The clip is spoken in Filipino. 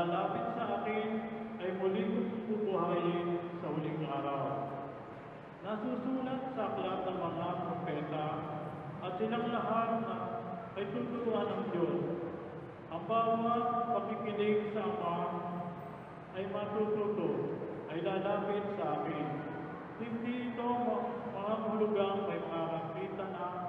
lalapit sa akin ay muling bubuhayin sa huling araw. Nasusulat sa aklat ng mga propeta at silang lahat na ay tuturuan ng Diyos. Ang bawat pakikinig sa Ama ay matututo, ay lalapit sa akin. Hindi ito mga hulugang may makakakita na